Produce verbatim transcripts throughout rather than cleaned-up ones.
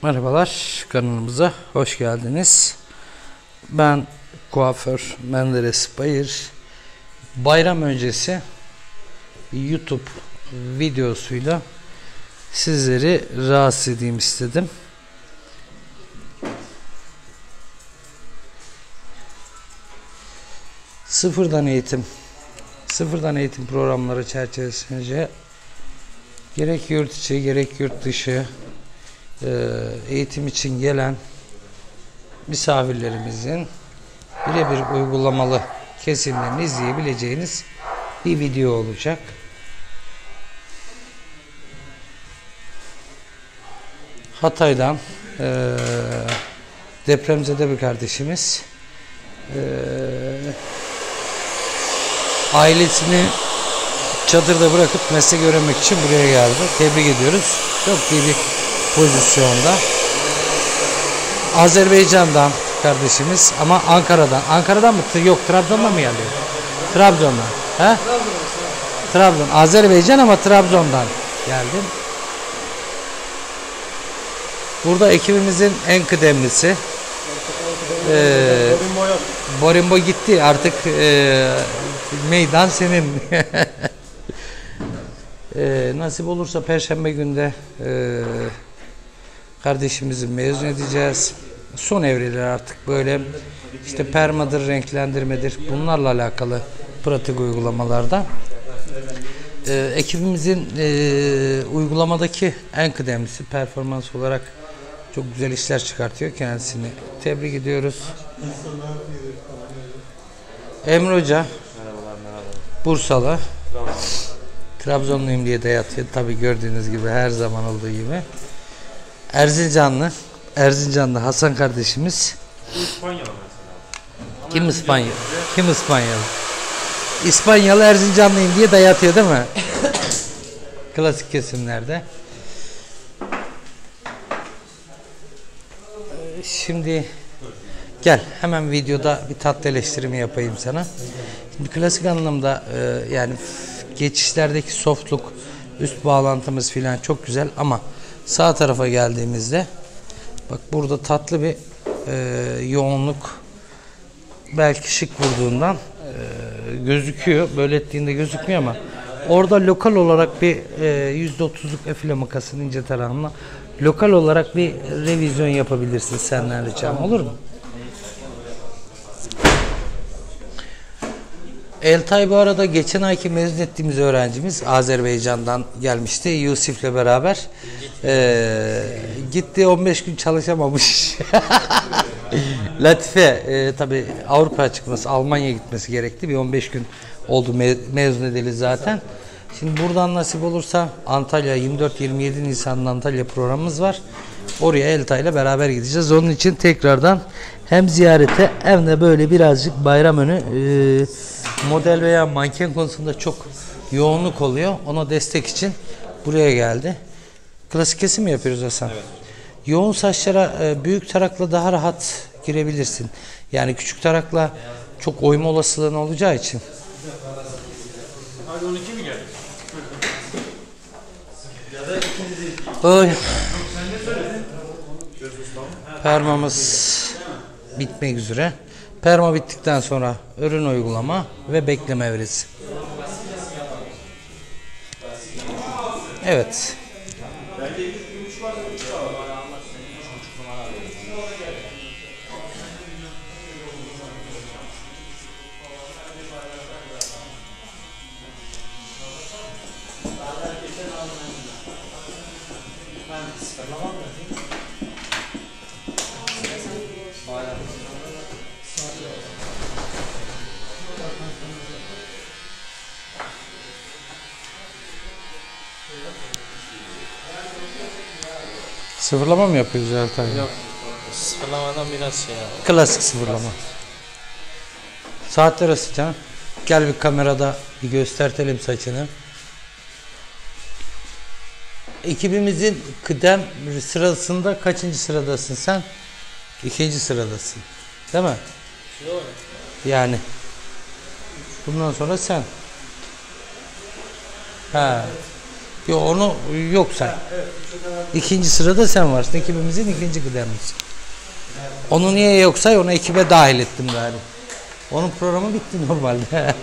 Merhabalar, kanalımıza hoş geldiniz. Ben kuaför Menderes Bayır. Bayram öncesi YouTube videosuyla sizleri rahatsız edeyim istedim. Sıfırdan eğitim, sıfırdan eğitim programları çerçevesinde gerek yurt içi gerek yurt dışı eğitim için gelen misafirlerimizin birebir uygulamalı kesimlerini izleyebileceğiniz bir video olacak. Hatay'dan e, depremzede bir kardeşimiz e, ailesini çadırda bırakıp meslek öğrenmek için buraya geldi. Tebrik ediyoruz. Çok iyi bir pozisyonda. Azerbaycan'dan kardeşimiz ama Ankara'dan. Ankara'dan mı? Yok, Trabzon'dan mı geldi? Trabzon'dan. He? Trabzon. Azerbaycan ama Trabzon'dan geldim. Burada ekibimizin en kıdemlisi. Ee, Borimbo gitti. Artık e, meydan senin. e, nasip olursa Perşembe günde e, kardeşimizi mezun edeceğiz. Son evreler artık böyle işte permadır, renklendirmedir. Bunlarla alakalı pratik uygulamalarda. Ee, ekibimizin e, uygulamadaki en kıdemlisi, performans olarak çok güzel işler çıkartıyor. Kendisini tebrik ediyoruz. Emre Hoca, Bursalı. Trabzonluyum diye de yatıyor. Tabii gördüğünüz gibi, her zaman olduğu gibi. Erzincanlı. Erzincanlı Hasan kardeşimiz. İspanyol mesela. Kim İspanyol? Kim İspanyol? İspanyalı Erzincanlıyım diye dayatıyor değil mi? Klasik kesimlerde. Şimdi gel hemen videoda bir tatlı eleştirimi yapayım sana. Şimdi klasik anlamda e, yani geçişlerdeki softluk, üst bağlantımız filan çok güzel ama sağ tarafa geldiğimizde bak, burada tatlı bir e, yoğunluk, belki şık vurduğundan e, gözüküyor. Böyle ettiğinde gözükmüyor ama orada lokal olarak bir e, yüzde otuzluk efile makasının ince tarafına lokal olarak bir revizyon yapabilirsin, senden ricam olur mu? Eltay bu arada geçen ayki mezun ettiğimiz öğrencimiz, Azerbaycan'dan gelmişti Yusuf'le beraber. Ee, gitti, on beş gün çalışamamış. Latife e, tabi Avrupa çıkması, Almanya'ya gitmesi gerekti. Bir on beş gün oldu me mezun edeli zaten. Şimdi buradan nasip olursa Antalya, yirmi dört yirmi yedi Nisan'da Antalya programımız var. Oraya Eltay'la beraber gideceğiz. Onun için tekrardan hem ziyarete hem de böyle birazcık bayram önü e, model veya manken konusunda çok yoğunluk oluyor. Ona destek için buraya geldi. Klasik kesim mi yapıyoruz Hasan? Evet. Yoğun saçlara e, büyük tarakla daha rahat girebilirsin. Yani küçük tarakla çok oyma olasılığın olacağı için. Hadi on iki mi geldi? Oy. Permamız bitmek üzere. Perma bittikten sonra ürün uygulama ve bekleme evresi. Evet. Sıfırlama mı yapıyoruz Eltay? Yok. Sıfırlamadan biraz şey ya. Klasik sıfırlama. Saatler arası canım. Gel bir kamerada bir göstertelim saçını. Ekibimizin kıdem sırasında kaçıncı sıradasın sen? İkinci sıradasın. Değil mi? Yani. Bundan sonra sen. Ha. Yo, onu yok say. İkinci sırada sen varsın. Ekibimizin ikinci kıdemlisi. Onu niye yok say? Onu ekibe dahil ettim galiba. Onun programı bitti normalde.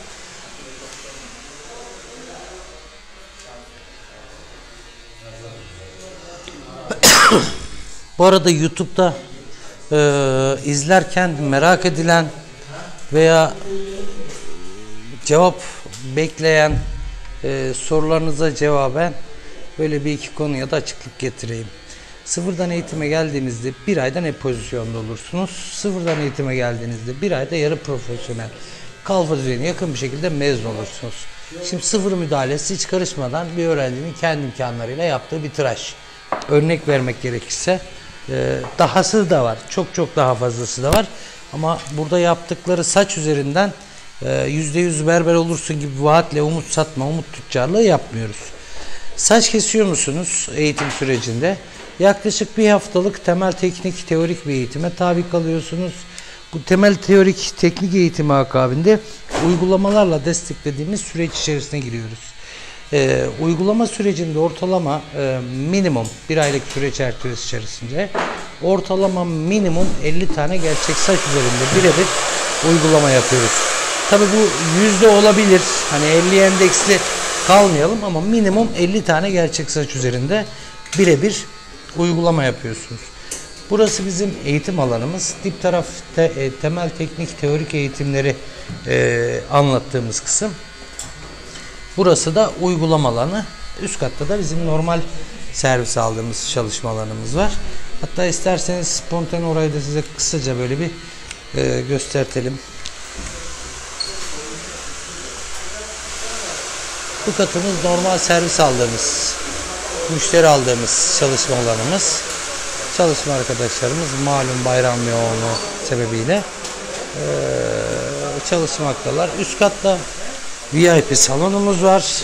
Bu arada YouTube'da e, izlerken merak edilen veya cevap bekleyen e, sorularınıza cevaben böyle bir iki konuya da açıklık getireyim. Sıfırdan eğitime geldiğimizde bir ayda ne pozisyonda olursunuz? Sıfırdan eğitime geldiğinizde bir ayda yarı profesyonel, kalfa düzeyine yakın bir şekilde mezun olursunuz. Şimdi sıfır müdahalesi hiç karışmadan bir öğrencinin kendi imkanlarıyla yaptığı bir tıraş. Örnek vermek gerekirse e, dahası da var. Çok çok daha fazlası da var. Ama burada yaptıkları saç üzerinden yüzde yüz berber olursun gibi vaatle umut satma, umut tüccarlığı yapmıyoruz. Saç kesiyor musunuz eğitim sürecinde? Yaklaşık bir haftalık temel teknik teorik bir eğitime tabi kalıyorsunuz. Bu temel teorik teknik eğitimi akabinde uygulamalarla desteklediğimiz süreç içerisine giriyoruz. Ee, uygulama sürecinde ortalama e, minimum bir aylık süreç çerçevesi içerisinde ortalama minimum elli tane gerçek saç üzerinde birebir uygulama yapıyoruz. Tabi bu yüzde olabilir. Hani elli endeksli kalmayalım ama minimum elli tane gerçek saç üzerinde birebir uygulama yapıyorsunuz. Burası bizim eğitim alanımız. Dip taraf te, e, temel teknik teorik eğitimleri e, anlattığımız kısım. Burası da uygulama alanı. Üst katta da bizim normal servis aldığımız çalışma alanımız var. Hatta isterseniz spontane orayı da size kısaca böyle bir e, göstertelim. Bu katımız normal servis aldığımız, müşteri aldığımız çalışma alanımız. Çalışma arkadaşlarımız malum bayram yoğunluğu sebebiyle e, çalışmaktalar. Üst katta V I P salonumuz var.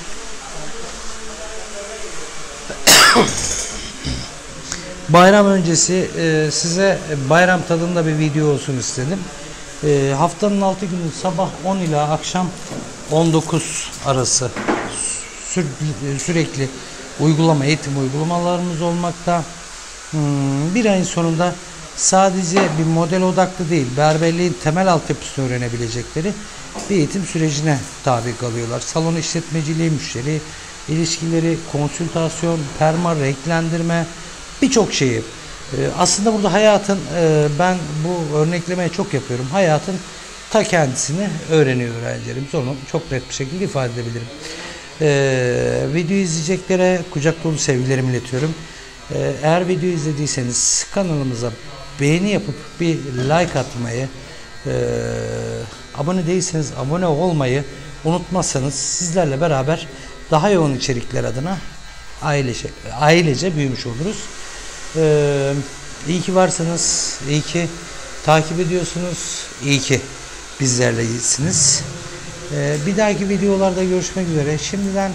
Bayram öncesi e, size bayram tadında bir video olsun istedim. E, haftanın altı günü sabah on ila akşam on dokuz arası sü sürekli uygulama, eğitim uygulamalarımız olmakta. Hmm, bir ayın sonunda sadece bir model odaklı değil, berberliğin temel altyapısını öğrenebilecekleri bir eğitim sürecine tabi kalıyorlar. Salon işletmeciliği, müşteri ilişkileri, konsültasyon, perma, renklendirme, birçok şeyi. Ee, aslında burada hayatın, e, ben bu örneklemeyi çok yapıyorum, hayatın ta kendisini öğreniyor öğrencilerimiz. Onu çok net bir şekilde ifade edebilirim. Ee, video izleyeceklere kucak dolu sevgilerimi iletiyorum. Ee, eğer video izlediyseniz kanalımıza beğeni yapıp bir like atmayı, e, abone değilseniz abone olmayı unutmazsanız sizlerle beraber daha yoğun içerikler adına ailece, ailece büyümüş oluruz. Ee, iyi ki varsınız, iyi ki takip ediyorsunuz, iyi ki bizlerlesiniz. Ee, bir dahaki videolarda görüşmek üzere. Şimdiden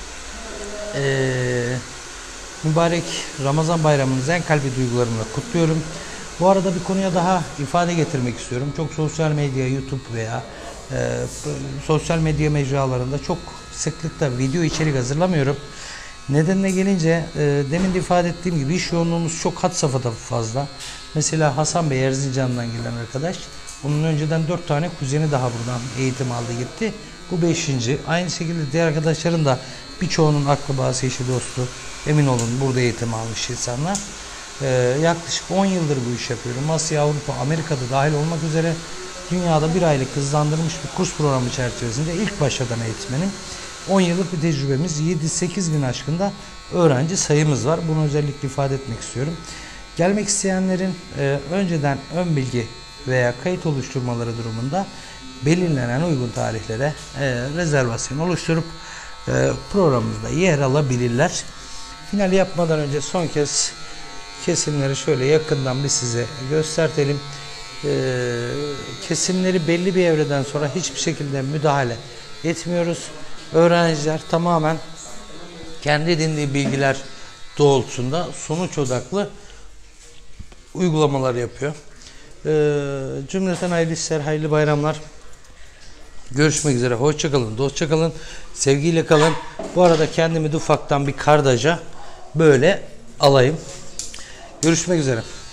ee, mübarek Ramazan bayramınızı en kalbi duygularımla kutluyorum. Bu arada bir konuya daha ifade getirmek istiyorum. Çok sosyal medya, YouTube veya e, sosyal medya mecralarında çok sıklıkla video içerik hazırlamıyorum. Nedenine gelince e, demin de ifade ettiğim gibi iş yoğunluğumuz çok had safhada fazla. Mesela Hasan Bey Erzincan'dan gelen arkadaş. Onun önceden dört tane kuzeni daha buradan eğitim aldı gitti. Bu beşinci. Aynı şekilde diğer arkadaşların da birçoğunun akrabası, eşi, dostu, emin olun burada eğitim almış insanlar. Ee, yaklaşık on yıldır bu iş yapıyorum. Asya, Avrupa, Amerika'da dahil olmak üzere dünyada bir aylık hızlandırılmış bir kurs programı çerçevesinde ilk başladan eğitmenim. on yıllık bir tecrübemiz, yedi sekiz bin aşkında öğrenci sayımız var. Bunu özellikle ifade etmek istiyorum. Gelmek isteyenlerin e, önceden ön bilgi veya kayıt oluşturmaları durumunda belirlenen uygun tarihlere e, rezervasyon oluşturup e, programımızda yer alabilirler. Final yapmadan önce son kez kesimleri şöyle yakından bir size göstertelim. E, kesimleri belli bir evreden sonra hiçbir şekilde müdahale etmiyoruz. Öğrenciler tamamen kendi edindiği bilgiler doğrultusunda sonuç odaklı uygulamalar yapıyor. Ee, cümleten hayırlı işler, hayırlı bayramlar. Görüşmek üzere. Hoşça kalın. Dostça kalın. Sevgiyle kalın. Bu arada kendimi de ufaktan bir kardaja böyle alayım. Görüşmek üzere.